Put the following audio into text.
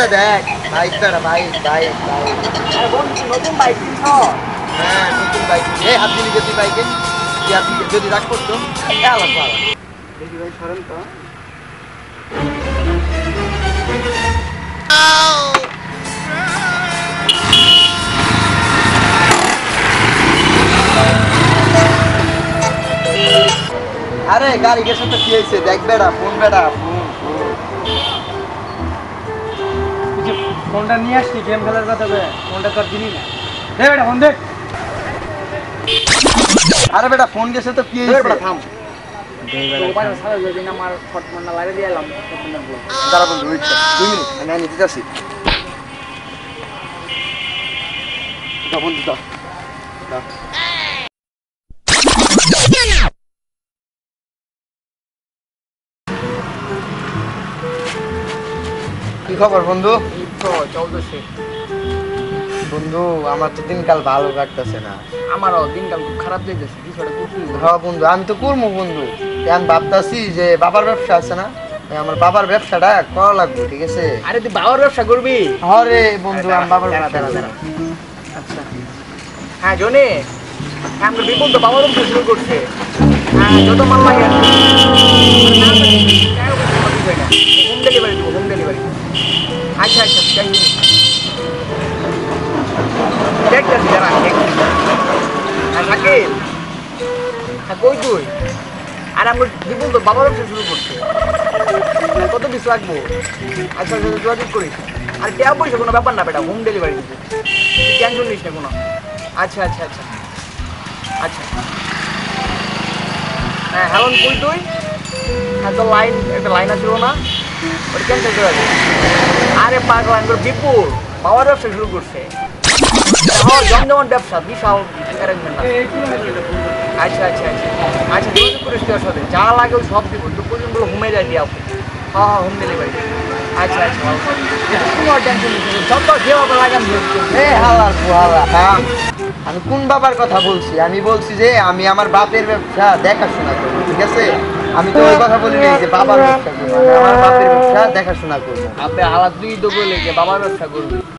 দেখ বাইক বেড়া bike bike bike আরে বন্ধু নতুন বাইক কিনছো? হ্যাঁ নতুন বাইক এই হাত দিলি যদি বাইকে যদি রাগ করতো আলাদা আলাদা দেখি ভাই সরেন তো। আরে গাড়ি গেছে তো কি হয়েছে দেখ বেড়া ফোন বেড়া ফোন ফোনটা নিয়ে আসছি গেম খেলার কথা বলে ফোনটা তো আর দিলি না। দে বেটা ফোন দে। আরে বেটা ফোন গেছে তো কি হয়েছে বেটা থাম। মোবাইল সারা যদি না আমার ফটমন্ডা লাগিয়ে দিলাম ফোনটা বল। দাঁড়া বন্ধু ওয়েট কর 2 মিনিট আমি আনি দিতেছি দাও বন্ধু দাও দাও কি খবর বন্ধু? এই তো চলতেছে বন্ধু আমার তো দিনকাল ভালো কাটতেছে না। আমারও দিনকাল খুব খারাপ যাইতেছে কিছুটা করছি। হ্যাঁ বন্ধু আমি তো করবো বন্ধু আমি ভাবতেছি যে বাবার ব্যবসা আছে না আমার বাবার ব্যবসাটা করা লাগবে ঠিক আছে। আরে তুই বাবার ব্যবসা করবি? আরে বন্ধু আমি বাবার ব্যবসা আচ্ছা হ্যাঁ জনে আমরা বিপুল তো বাবার ব্যবসা শুরু করছে। হ্যাঁ যত মাল লাগে হোম ডেলিভারি দেবো হোম ডেলিভারি। আচ্ছা আচ্ছা থ্যাংক ইউ দেখতেছি দাঁড়া হ্যাঁ থাকে হ্যাঁ কই তুই? আর আমরা বিপুল তো বাবার ব্যবসা শুরু করছে কত পিস লাগবো? আচ্ছা আচ্ছা যোগাযোগ করিস আর টাকা পয়সা কোনো ব্যাপার না বেটা হোম ডেলিভারি দিবো তুই টেনশন নিস না কোনো। আচ্ছা আচ্ছা আচ্ছা আচ্ছা হ্যাঁ হ্যালো কই তুই? হ্যাঁ তো লাইন একটা লাইন আসছিল না ওটা ক্যান্সেল করে দে। আরে পাগল আমি বিপুল বাবার ব্যবসা শুরু করছে হ্যাঁ জমজমান ব্যবসা বিশাল অ্যারেঞ্জমেন্ট। আচ্ছা আচ্ছা আচ্ছা আচ্ছা যোগাযোগ করিস তোর সাথে যা লাগে ওই সব দিব তো পর্যন্তগুলো হোমে যাই দিয়ে আপনি। হ্যাঁ হ্যাঁ হোম ডেলিভারি। আচ্ছা আচ্ছা ভালো কোনো টেনশন নিস সব তো যেভাবে লাগান এ হালার হালা থাম আমি কোন বাবার কথা বলছি? আমি বলছি যে আমি আমার বাপের ব্যবসা দেখাশোনা করবো ঠিক আছে। আমি তো ওই কথা বলিনি যে বাবার ব্যবসা করবো আমি আমার বাপের ব্যবসা দেখাশোনা করবো। আপনি হালাত তুই তো বলে যে বাবার ব্যবসা করবি